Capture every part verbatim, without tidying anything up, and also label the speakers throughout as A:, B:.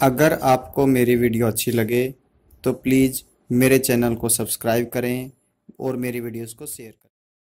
A: अगर आपको मेरी वीडियो अच्छी लगे तो प्लीज़ मेरे चैनल को सब्सक्राइब करें और मेरी वीडियोस को शेयर करें।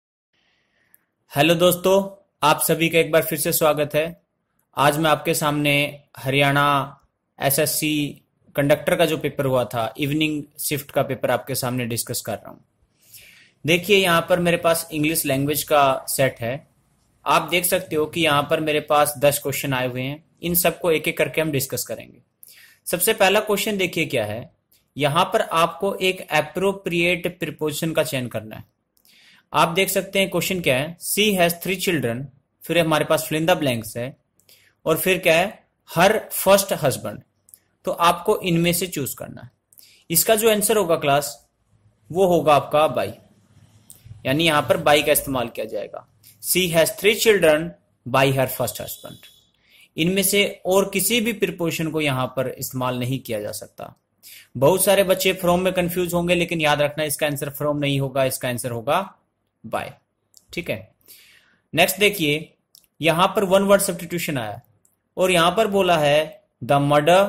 B: हेलो दोस्तों, आप सभी का एक बार फिर से स्वागत है। आज मैं आपके सामने हरियाणा एसएससी कंडक्टर का जो पेपर हुआ था, इवनिंग शिफ्ट का पेपर आपके सामने डिस्कस कर रहा हूं। देखिए, यहाँ पर मेरे पास इंग्लिश लैंग्वेज का सेट है। आप देख सकते हो कि यहाँ पर मेरे पास दस क्वेश्चन आए हुए हैं। इन सबको एक एक करके हम डिस्कस करेंगे। सबसे पहला क्वेश्चन देखिए क्या है। यहाँ पर आपको एक एप्रोप्रिएट प्रीपोजिशन का चयन करना है। आप देख सकते हैं क्वेश्चन क्या है, सी हैज थ्री चिल्ड्रन, फिर हमारे पास फिल इन द ब्लैंक्स है, और फिर क्या है, हर फर्स्ट हस्बैंड। तो आपको इनमें से चूज करना है। इसका जो आंसर होगा क्लास, वो होगा आपका बाई, यानी यहां पर बाई का इस्तेमाल किया जाएगा। She has three children by her first husband. इनमें से और किसी भी प्रीपोजिशन को यहां पर इस्तेमाल नहीं किया जा सकता। बहुत सारे बच्चे फ्रॉम में कंफ्यूज होंगे, लेकिन याद रखना इसका आंसर फ्रॉम नहीं होगा, इसका आंसर होगा बाय। ठीक है, नेक्स्ट देखिए, यहां पर वन वर्ड सब्स्टिट्यूशन आया और यहां पर बोला है द मर्डर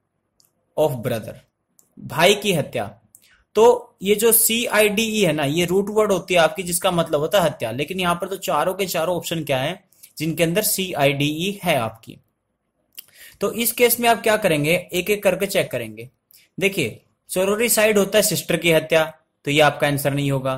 B: ऑफ ब्रदर, भाई की हत्या। तो ये जो सी आई डी ई है ना, ये रूट वर्ड होती है आपकी, जिसका मतलब होता है हत्या। लेकिन यहां पर तो चारों के चारों ऑप्शन क्या है जिनके अंदर सी आई डी ई है आपकी। तो इस केस में आप क्या करेंगे, एक एक करके चेक करेंगे। देखिए, सोरोरिसाइड होता है सिस्टर की हत्या, तो ये आपका आंसर नहीं होगा।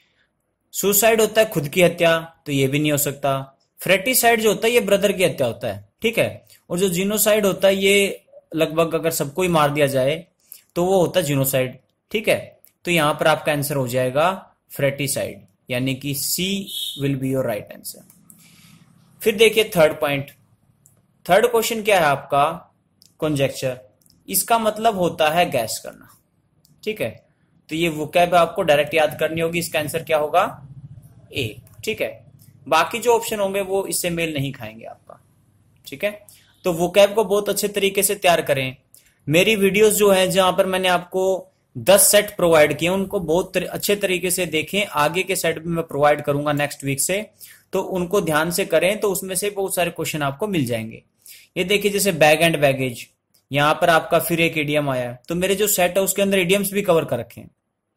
B: सुसाइड होता है खुद की हत्या, तो ये भी नहीं हो सकता। फ्रेटिसाइड जो होता है ये ब्रदर की हत्या होता है, ठीक है। और जो जीनोसाइड होता है ये लगभग अगर सबको ही मार दिया जाए तो वो होता है जीनोसाइड, ठीक है। तो यहां पर आपका आंसर हो जाएगा फ्रेटिसाइड, यानी कि C will be your right answer. फिर देखिए थर्ड पॉइंट। थर्ड क्वेश्चन क्या है आपका, कॉन्जेक्चर। इसका मतलब होता है गैस करना, ठीक है। तो ये वोकैब आपको डायरेक्ट याद करनी होगी। इसका आंसर क्या होगा, ए, ठीक है। बाकी जो ऑप्शन होंगे वो इससे मेल नहीं खाएंगे आपका, ठीक है। तो वोकैब को बहुत अच्छे तरीके से तैयार करें। मेरी वीडियोस जो है जहां पर मैंने आपको दस सेट प्रोवाइड किए, उनको बहुत अच्छे तरीके से देखें। आगे के सेट भी मैं प्रोवाइड करूंगा नेक्स्ट वीक से, तो उनको ध्यान से करें, तो उसमें से बहुत सारे क्वेश्चन आपको मिल जाएंगे। ये देखिए, जैसे बैग एंड बैगेज, यहां पर आपका फिर एक इडियम आया है, तो मेरे जो सेट है उसके अंदर इडियम्स भी कवर कर रखे हैं।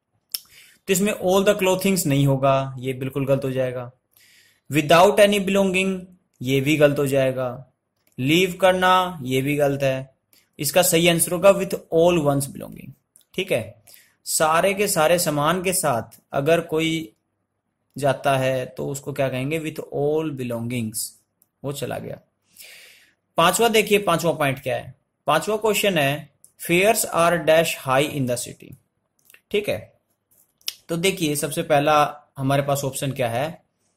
B: तो इसमें ऑल द क्लोथिंग्स नहीं होगा, ये बिल्कुल गलत हो जाएगा। विदाउट एनी बिलोंगिंग, ये भी गलत हो जाएगा। लीव करना, ये भी गलत है। इसका सही आंसर होगा विथ ऑल वंस बिलोंगिंग, ठीक है। सारे के सारे सामान के साथ अगर कोई जाता है तो उसको क्या कहेंगे, विथ ऑल बिलोंगिंग्स, वो चला गया। पांचवा देखिए, पांचवा पॉइंट क्या है। पांचवा क्वेश्चन है fares are dash high in the city, ठीक है। तो देखिए, सबसे पहला हमारे पास ऑप्शन क्या है,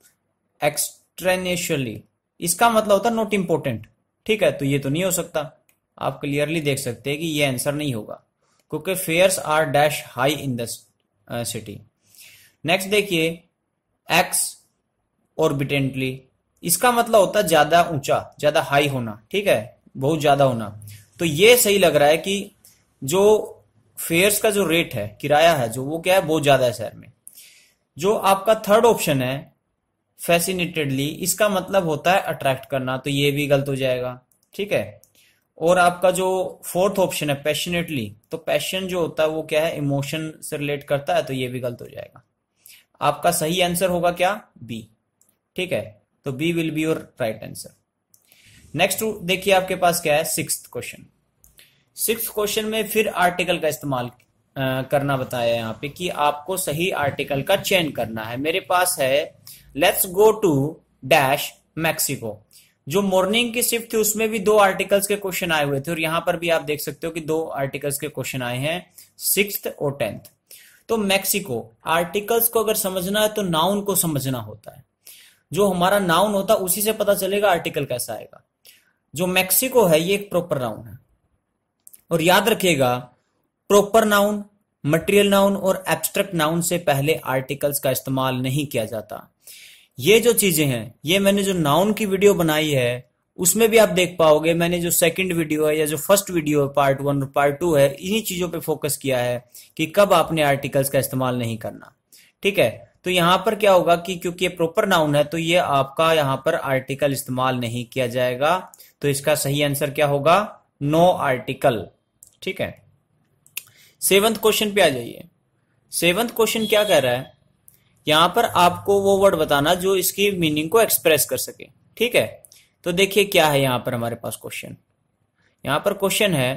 B: एक्सट्रेनेशियली। इसका मतलब होता है नॉट इंपोर्टेंट, ठीक है। तो ये तो नहीं हो सकता। आप क्लियरली देख सकते हैं कि ये आंसर नहीं होगा, क्योंकि fares are dash high in the city. Next देखिए, एक्स ऑर्बिटेंटली। इसका मतलब होता है ज्यादा ऊंचा, ज्यादा हाई होना, ठीक है, बहुत ज्यादा होना। तो ये सही लग रहा है कि जो फेयर्स का जो रेट है, किराया है जो, वो क्या है, बहुत ज्यादा है शहर में। जो आपका थर्ड ऑप्शन है फैसिनेटेडली, इसका मतलब होता है अट्रैक्ट करना, तो ये भी गलत हो जाएगा, ठीक है। और आपका जो फोर्थ ऑप्शन है पैशनेटली, तो पैशन जो होता है वो क्या है, इमोशन से रिलेट करता है, तो ये भी गलत हो जाएगा। आपका सही आंसर होगा क्या, बी, ठीक है। तो B will be your right answer. Next देखिए आपके पास क्या है, सिक्स्थ क्वेश्चन। सिक्स्थ क्वेश्चन में फिर आर्टिकल का इस्तेमाल करना बताया यहाँ पे कि आपको सही आर्टिकल का चयन करना है। मेरे पास है let's go to dash Mexico. जो मॉर्निंग की शिफ्ट थी उसमें भी दो आर्टिकल्स के क्वेश्चन आए हुए थे, और यहां पर भी आप देख सकते हो कि दो आर्टिकल्स के क्वेश्चन आए हैं, सिक्स्थ और टेंथ। तो मैक्सिको, आर्टिकल्स को अगर समझना है तो नाउन को समझना होता है। जो हमारा नाउन होता है उसी से पता चलेगा आर्टिकल कैसा आएगा। जो मैक्सिको है ये एक प्रॉपर नाउन है, और याद रखिएगा प्रॉपर नाउन, मटेरियल नाउन और एब्स्ट्रैक्ट नाउन से पहले आर्टिकल्स का इस्तेमाल नहीं किया जाता। ये जो चीजें हैं, ये मैंने जो नाउन की वीडियो बनाई है उसमें भी आप देख पाओगे। मैंने जो सेकंड वीडियो है या जो फर्स्ट वीडियो है, पार्ट वन और पार्ट टू है, इन्हीं चीजों पे फोकस किया है कि कब आपने आर्टिकल्स का इस्तेमाल नहीं करना, ठीक है। तो यहां पर क्या होगा कि क्योंकि ये प्रॉपर नाउन है तो ये आपका यहां पर आर्टिकल इस्तेमाल नहीं किया जाएगा। तो इसका सही आंसर क्या होगा, नो आर्टिकल। ठीक है, सेवंथ क्वेश्चन पे आ जाइए। सेवंथ क्वेश्चन क्या कह रहा है, यहां पर आपको वो वर्ड बताना जो इसकी मीनिंग को एक्सप्रेस कर सके। ठीक है, तो देखिए क्या है यहां पर हमारे पास क्वेश्चन। यहां पर क्वेश्चन है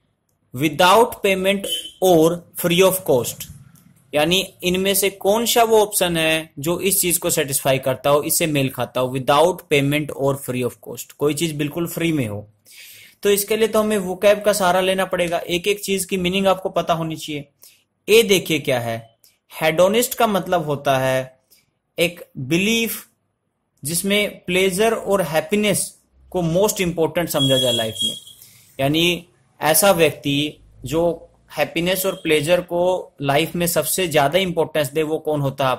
B: विदाउट पेमेंट और फ्री ऑफ कॉस्ट, यानी इनमें से कौन सा वो ऑप्शन है जो इस चीज को सेटिस्फाई करता हो, इससे मेल खाता हो, विदाउट पेमेंट और फ्री ऑफ कॉस्ट, कोई चीज बिल्कुल फ्री में हो। तो इसके लिए तो हमें वोकैब का सहारा लेना पड़ेगा, एक एक चीज की मीनिंग आपको पता होनी चाहिए। ए देखिए क्या है, हेडोनिस्ट का मतलब होता है एक बिलीफ जिसमें प्लेजर और हैप्पीनेस को मोस्ट इंपॉर्टेंट समझा जाए लाइफ में, यानी ऐसा व्यक्ति जो हैप्पीनेस और प्लेजर को लाइफ में सबसे ज्यादा इंपॉर्टेंस दे, वो कौन होता है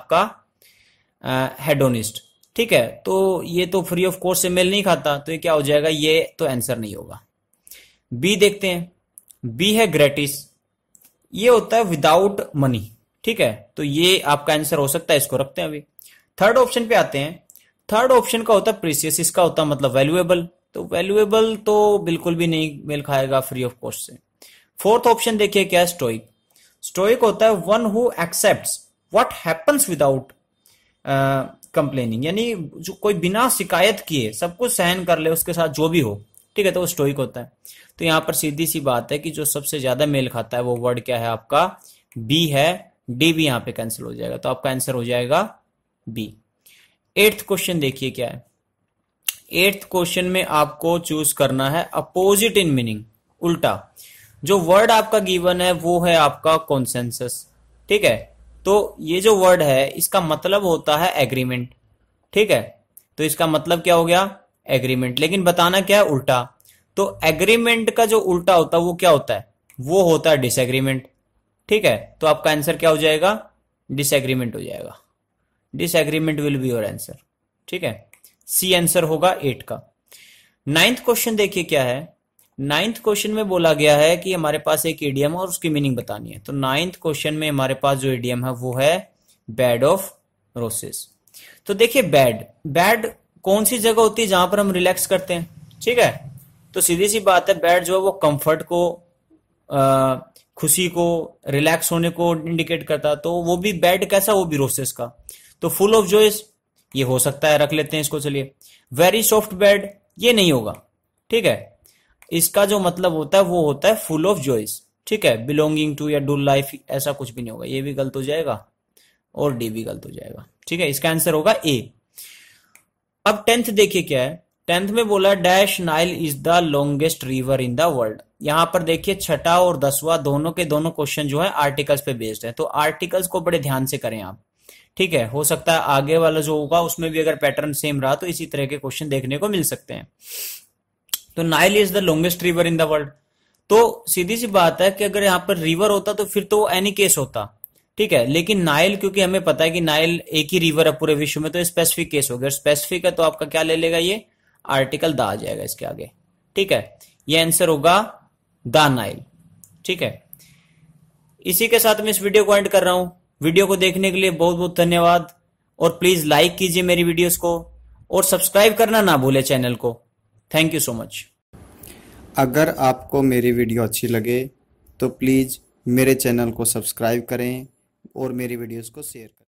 B: आपका हेडोनिस्ट। ठीक है, तो ये तो फ्री ऑफ कॉस्ट से मेल नहीं खाता, तो ये क्या हो जाएगा, ये तो आंसर नहीं होगा। बी देखते हैं, बी है ग्रेटिस, ये होता है विदाउट मनी। ठीक है, तो ये आपका आंसर हो सकता है, इसको रखते हैं अभी। थर्ड ऑप्शन पे आते हैं, थर्ड ऑप्शन का होता है प्रीसियस, इसका होता है मतलब वैल्यूएबल, तो वैल्यूएबल तो बिल्कुल भी नहीं मेल खाएगा फ्री ऑफ कॉस्ट से। फोर्थ ऑप्शन देखिए क्या है, स्टोइक। स्टोइक होता है one who accepts what happens without complaining, यानी जो कोई बिना शिकायत किए सब कुछ सहन कर ले, उसके साथ जो भी हो। ठीक है, तो वो स्टोइक होता है। तो यहां पर सीधी सी बात है कि जो सबसे ज्यादा मेल खाता है वो वर्ड क्या है आपका, बी है। डी भी यहां पे कैंसिल हो जाएगा, तो आपका आंसर हो जाएगा बी। एट्थ क्वेश्चन देखिए क्या है, एट्थ क्वेश्चन में आपको चूज करना है अपोजिट इन मीनिंग, उल्टा। जो वर्ड आपका गिवन है वो है आपका कॉन्सेंसस। ठीक है, तो ये जो वर्ड है इसका मतलब होता है एग्रीमेंट। ठीक है, तो इसका मतलब क्या हो गया, एग्रीमेंट, लेकिन बताना क्या है, उल्टा। तो एग्रीमेंट का जो उल्टा होता है वो क्या होता है, वो होता है डिसएग्रीमेंट। ठीक है, तो आपका आंसर क्या हो जाएगा, डिसएग्रीमेंट हो जाएगा। Disagreement will be your answer. ठीक है, सी आंसर होगा एट का। नाइन्थ क्वेश्चन देखिए क्या है, नाइन्थ क्वेश्चन में बोला गया है कि हमारे पास एक इडियम और उसकी मीनिंग बतानी है। तो नाइन्थ क्वेश्चन में हमारे पास जो इडियम है वो है बेड ऑफ रोसेस। तो देखिए बैड, बैड कौन सी जगह होती है जहां पर हम रिलैक्स करते हैं। ठीक है, तो सीधी सी बात है, बैड जो है वो कंफर्ट को, आ, खुशी को, रिलैक्स होने को इंडिकेट करता है। तो वो भी बैड कैसा, वो भी रोसेस का। तो फुल ऑफ जॉयस ये हो सकता है, रख लेते हैं इसको। चलिए, वेरी सॉफ्ट बेड ये नहीं होगा। ठीक है, इसका जो मतलब होता है वो होता है फुल ऑफ जॉयस। ठीक है, बिलोंगिंग टू या डू लाइफ ऐसा कुछ भी नहीं होगा, ये भी गलत हो जाएगा और डी भी गलत हो जाएगा। ठीक है, इसका आंसर होगा ए। अब टेंथ देखिए क्या है, टेंथ में बोला dash Nile is the longest river in the world. यहां पर देखिए छठा और दसवां दोनों के दोनों क्वेश्चन जो है आर्टिकल्स पे बेस्ड है, तो आर्टिकल्स को बड़े ध्यान से करें आप। ठीक है, हो सकता है आगे वाला जो होगा उसमें भी अगर पैटर्न सेम रहा तो इसी तरह के क्वेश्चन देखने को मिल सकते हैं। तो Nile is the longest river in the world, तो सीधी सी बात है कि अगर यहाँ पर रिवर होता तो फिर तो एनी केस होता। ठीक है, लेकिन नाइल क्योंकि हमें पता है कि नाइल एक ही रिवर है पूरे विश्व में, तो स्पेसिफिक केस हो गया। स्पेसिफिक है तो आपका क्या ले लेगा, ये आर्टिकल द आ जाएगा इसके आगे। ठीक है, ये आंसर होगा द नाइल। ठीक है, इसी के साथ मैं इस वीडियो को एंड कर रहा हूं। वीडियो को देखने के लिए बहुत बहुत धन्यवाद, और प्लीज लाइक कीजिए मेरी वीडियोस को, और सब्सक्राइब करना ना भूले चैनल को। Thank you so much.
A: अगर आपको मेरी वीडियो अच्छी लगे तो प्लीज़ मेरे चैनल को सब्सक्राइब करें और मेरी वीडियोस को शेयर करें।